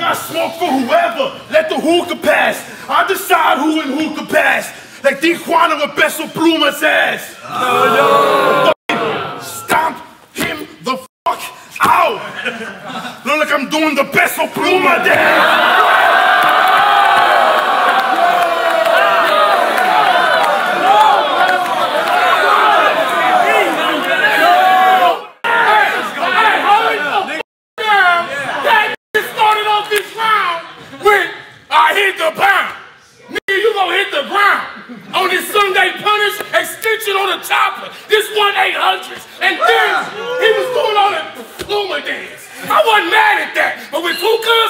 I smoke for whoever. Let the hookah pass. I decide who and who can pass. Like the Juan with Peso Pluma's ass. Stomp him the fuck out. Look like I'm doing the Peso Pluma dance. On this Sunday punish, extension on the chopper. This 1-800s. And then he was doing all that Pluma dance. I wasn't mad at that. But with hookahs,